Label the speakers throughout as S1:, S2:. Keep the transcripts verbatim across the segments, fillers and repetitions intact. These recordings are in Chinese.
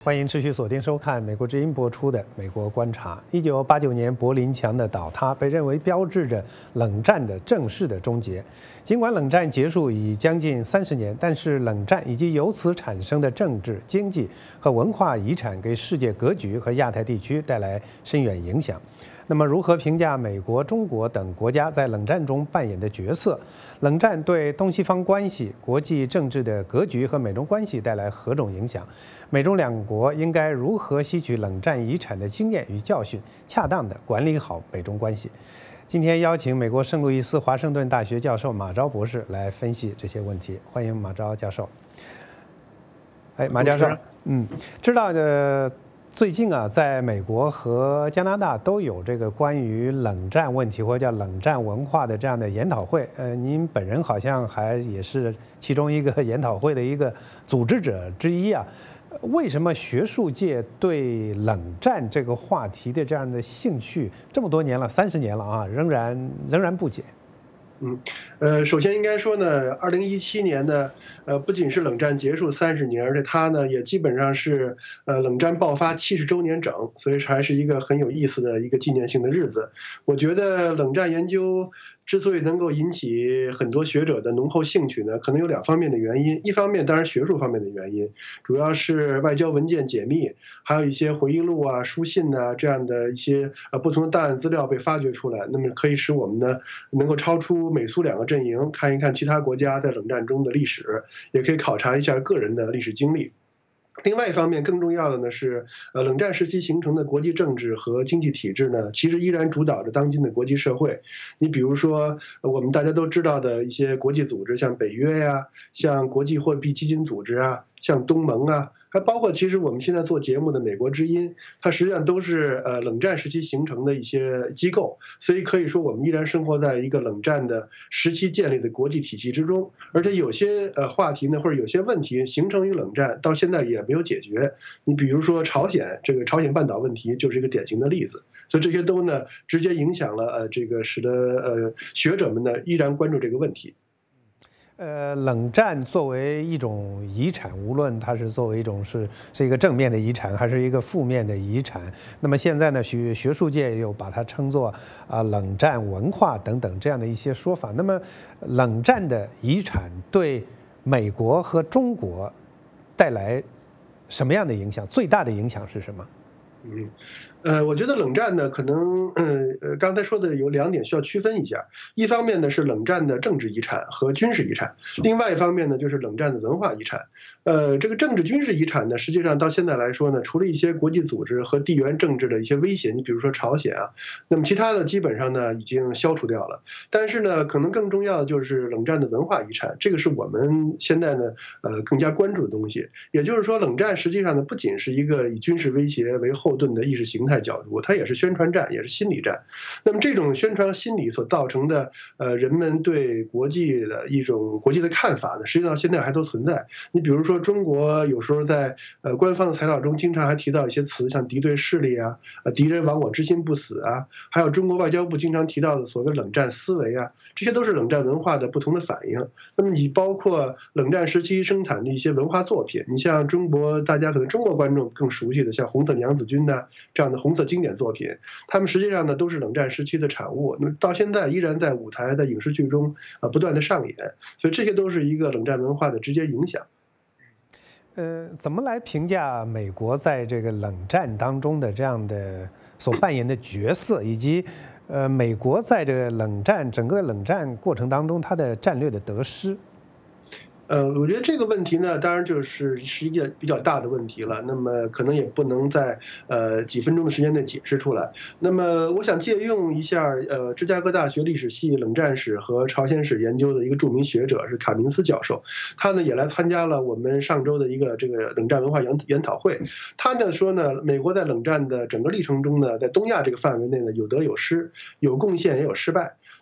S1: 欢迎持续锁定收看美国之音播出的《美国观察》。一九八九年柏林墙的倒塌被认为标志着冷战的正式的终结。尽管冷战结束已将近三十年，但是冷战以及由此产生的政治、经济和文化遗产给世界格局和亚太地区带来深远影响。那么，如何评价美国、中国等国家在冷战中扮演的角色？冷战对东西方关系、国际政治的格局和美中关系带来何种影响？美中两国应该如何吸取冷战遗产的经验与教训，恰当地管理好美中关系？今天邀请美国圣路易斯华盛顿大学教授马昭博士来分析这些问题。欢迎马昭教授。哎，马教授，嗯，知道的。最近啊，在美国和加拿大都有这个关于冷战问题或者叫冷战文化的这样的研讨会。呃，您本人好像还也是其中一个研讨会的一个组织者之一啊。为什么学术界对冷战这个话题的这样的兴趣这么多年了，三十年了啊，仍然仍然不减？
S2: 嗯，呃，首先应该说呢，二零一七年呢，呃，不仅是冷战结束三十年，而且它呢也基本上是呃冷战爆发七十周年整，所以还是一个很有意思的一个纪念性的日子。我觉得冷战研究之所以能够引起很多学者的浓厚兴趣呢，可能有两方面的原因。一方面当然学术方面的原因，主要是外交文件解密，还有一些回忆录啊、书信啊这样的一些呃不同的档案资料被发掘出来，那么可以使我们呢能够超出美苏两个阵营，看一看其他国家在冷战中的历史，也可以考察一下个人的历史经历。另外一方面，更重要的呢是，呃，冷战时期形成的国际政治和经济体制呢，其实依然主导着当今的国际社会。你比如说，我们大家都知道的一些国际组织，像北约呀、啊，像国际货币基金组织啊，像东盟啊。还包括，其实我们现在做节目的美国之音，它实际上都是呃冷战时期形成的一些机构，所以可以说我们依然生活在一个冷战的时期建立的国际体系之中。而且有些呃话题呢，或者有些问题形成于冷战，到现在也没有解决。你比如说朝鲜，这个朝鲜半岛问题就是一个典型的例子。所以这些都呢直接影响了呃这个使得呃学者们呢依然关注这个问题。
S1: 呃，冷战作为一种遗产，无论它是作为一种是是一个正面的遗产，还是一个负面的遗产，那么现在呢，学学术界又把它称作啊、呃、冷战文化等等这样的一些说法。那么，冷战的遗产对美国和中国带来什么样的影响？最大的影响是什么？
S2: 嗯，呃，我觉得冷战呢，可能，嗯呃，刚才说的有两点需要区分一下。一方面呢是冷战的政治遗产和军事遗产，另外一方面呢就是冷战的文化遗产。呃，这个政治军事遗产呢，实际上到现在来说呢，除了一些国际组织和地缘政治的一些威胁，你比如说朝鲜啊，那么其他的基本上呢已经消除掉了。但是呢，可能更重要的就是冷战的文化遗产，这个是我们现在呢，呃，更加关注的东西。也就是说，冷战实际上呢，不仅是一个以军事威胁为后盾的意识形态角度，它也是宣传战，也是心理战。那么这种宣传心理所造成的，呃，人们对国际的一种国际的看法呢，实际上现在还都存在。你比如说，中国有时候在呃官方的材料中，经常还提到一些词，像敌对势力啊，呃，敌人亡我之心不死啊，还有中国外交部经常提到的所谓冷战思维啊，这些都是冷战文化的不同的反应。那么你包括冷战时期生产的一些文化作品，你像中国，大家可能中国观众更熟悉的，像《红色娘子军》呐这样的红色经典作品，他们实际上呢都是冷战时期的产物。那么到现在依然在舞台的影视剧中啊不断的上演，所以这些都是一个冷战文化的直接影响。
S1: 呃，怎么来评价美国在这个冷战当中的这样的所扮演的角色，以及呃美国在这个冷战整个冷战过程当中它的战略的得失？
S2: 呃，我觉得这个问题呢，当然就是是一个比较大的问题了。那么可能也不能在呃几分钟的时间内解释出来。那么我想借用一下呃芝加哥大学历史系冷战史和朝鲜史研究的一个著名学者是卡明斯教授，他呢也来参加了我们上周的一个这个冷战文化研研讨会。他呢说呢，美国在冷战的整个历程中呢，在东亚这个范围内呢有得有失，有贡献也有失败。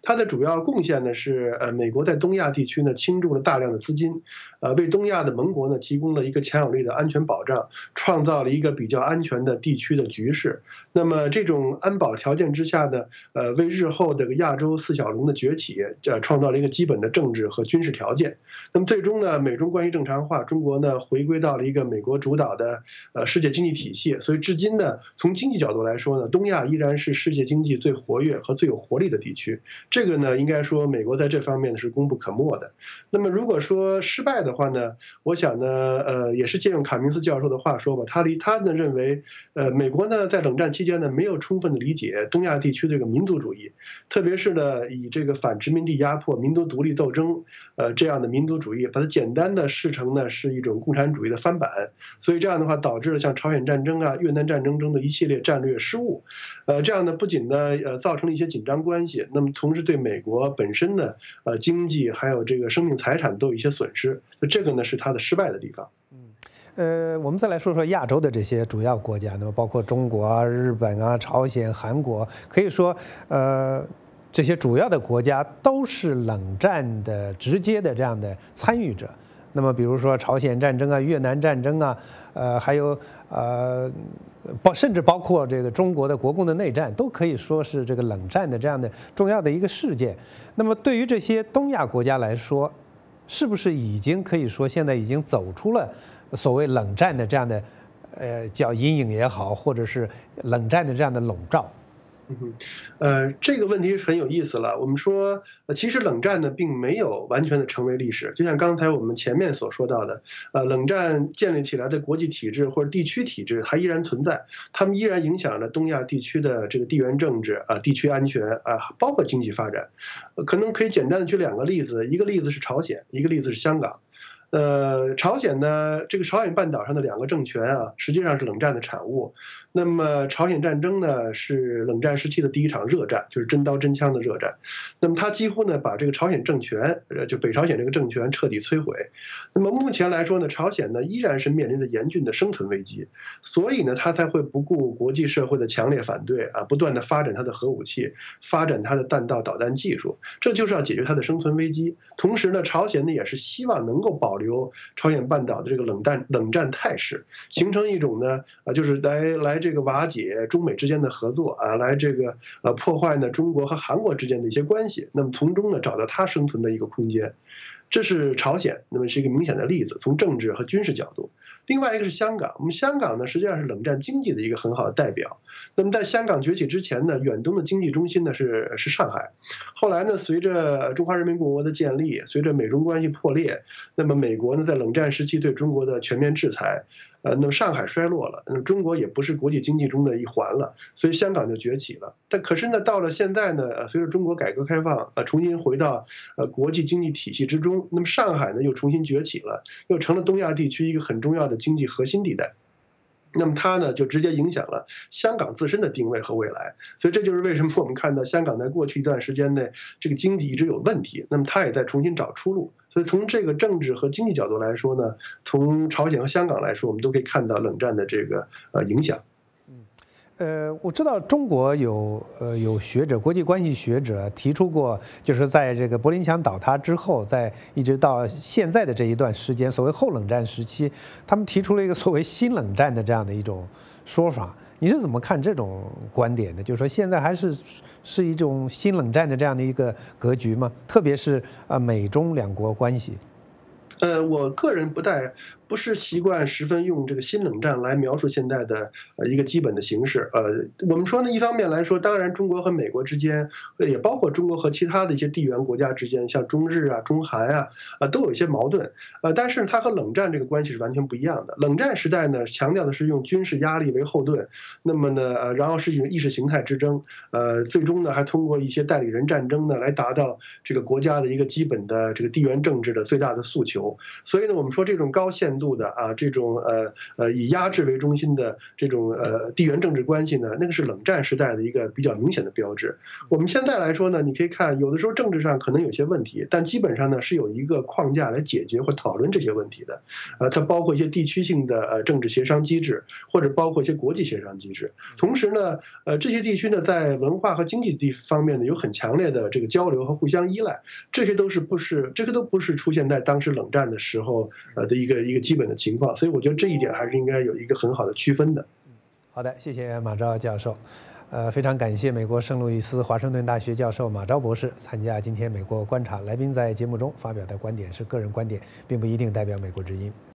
S2: 它的主要贡献呢是，呃，美国在东亚地区呢倾注了大量的资金，呃，为东亚的盟国呢提供了一个强有力的安全保障，创造了一个比较安全的地区的局势。那么这种安保条件之下呢，呃，为日后这个亚洲四小龙的崛起，呃，创造了一个基本的政治和军事条件。那么最终呢，美中关系正常化，中国呢回归到了一个美国主导的呃世界经济体系。所以至今呢，从经济角度来说呢，东亚依然是世界经济最活跃和最有活力的地区。这个呢，应该说美国在这方面是功不可没的。那么如果说失败的话呢，我想呢，呃，也是借用卡明斯教授的话说吧，他离他呢认为，呃，美国呢在冷战期间呢没有充分的理解东亚地区这个民族主义，特别是呢以这个反殖民地压迫、民族独立斗争，呃这样的民族主义，把它简单的视成呢是一种共产主义的翻版，所以这样的话导致了像朝鲜战争啊、越南战争中的一系列战略失误，呃，这样呢不仅呢呃造成了一些紧张关系，那么同时对美国本身的呃经济还有这个生命财产都有一些损失，那这个呢是它的失败的地方。
S1: 呃，我们再来说说亚洲的这些主要国家，那么包括中国啊、日本啊、朝鲜、韩国，可以说，呃，这些主要的国家都是冷战的直接的这样的参与者。那么，比如说朝鲜战争啊、越南战争啊，呃，还有呃，包甚至包括这个中国的国共的内战，都可以说是这个冷战的这样的重要的一个事件。那么，对于这些东亚国家来说，是不是已经可以说现在已经走出了所谓冷战的这样的，呃，叫阴影也好，或者是冷战的这样的笼罩？
S2: 嗯，呃，这个问题很有意思了。我们说，呃，其实冷战呢并没有完全的成为历史，就像刚才我们前面所说到的，呃，冷战建立起来的国际体制或者地区体制还依然存在，他们依然影响着东亚地区的这个地缘政治啊、地区安全啊，包括经济发展。呃可能可以简单的举两个例子，一个例子是朝鲜，一个例子是香港。呃，朝鲜呢，这个朝鲜半岛上的两个政权啊，实际上是冷战的产物。那么朝鲜战争呢，是冷战时期的第一场热战，就是真刀真枪的热战。那么它几乎呢，把这个朝鲜政权，呃，就北朝鲜这个政权彻底摧毁。那么目前来说呢，朝鲜呢依然是面临着严峻的生存危机，所以呢，它才会不顾国际社会的强烈反对啊，不断的发展它的核武器，发展它的弹道导弹技术，这就是要解决它的生存危机。同时呢，朝鲜呢也是希望能够保留朝鲜半岛的这个冷战冷战态势，形成一种呢啊，就是来来这个瓦解中美之间的合作啊，来这个呃破坏呢中国和韩国之间的一些关系，那么从中呢找到它生存的一个空间。这是朝鲜，那么是一个明显的例子，从政治和军事角度。另外一个是香港，我们香港呢实际上是冷战经济的一个很好的代表。那么在香港崛起之前呢，远东的经济中心呢是是上海，后来呢随着中华人民共和国的建立，随着美中关系破裂，那么美国呢在冷战时期对中国的全面制裁。呃，那么上海衰落了，那么中国也不是国际经济中的一环了，所以香港就崛起了。但可是呢，到了现在呢，呃，随着中国改革开放，呃，重新回到呃国际经济体系之中，那么上海呢又重新崛起了，又成了东亚地区一个很重要的经济核心地带。那么它呢，就直接影响了香港自身的定位和未来，所以这就是为什么我们看到香港在过去一段时间内，这个经济一直有问题，那么它也在重新找出路。所以从这个政治和经济角度来说呢，从朝鲜和香港来说，我们都可以看到冷战的这个呃影响。
S1: 呃，我知道中国有呃有学者，国际关系学者提出过，就是在这个柏林墙倒塌之后，在一直到现在的这一段时间，所谓后冷战时期，他们提出了一个所谓新冷战的这样的一种说法。你是怎么看这种观点的？就是说现在还是是一种新冷战的这样的一个格局吗？特别是啊美中两国关系。
S2: 呃，我个人不太不是习惯十分用这个新冷战来描述现在的呃一个基本的形势。呃，我们说呢，一方面来说，当然中国和美国之间，也包括中国和其他的一些地缘国家之间，像中日啊、中韩啊，啊都有一些矛盾。呃，但是它和冷战这个关系是完全不一样的。冷战时代呢，强调的是用军事压力为后盾，那么呢，呃，然后是一种意识形态之争，呃，最终呢还通过一些代理人战争呢来达到这个国家的一个基本的这个地缘政治的最大的诉求。所以呢，我们说这种高限度的啊这种呃呃以压制为中心的这种呃地缘政治关系呢，那个是冷战时代的一个比较明显的标志。我们现在来说呢，你可以看有的时候政治上可能有些问题，但基本上呢是有一个框架来解决或讨论这些问题的。呃，它包括一些地区性的呃政治协商机制，或者包括一些国际协商机制。同时呢，呃这些地区呢在文化和经济地方面呢有很强烈的这个交流和互相依赖，这些都是不是这些都不是出现在当时冷战的时候呃的一个一个基本的情况，所以我觉得这一点还是应该有一个很好的区分的。
S1: 好的，谢谢马昭教授。呃，非常感谢美国圣路易斯华盛顿大学教授马昭博士参加今天美国观察。来宾在节目中发表的观点是个人观点，并不一定代表美国之音。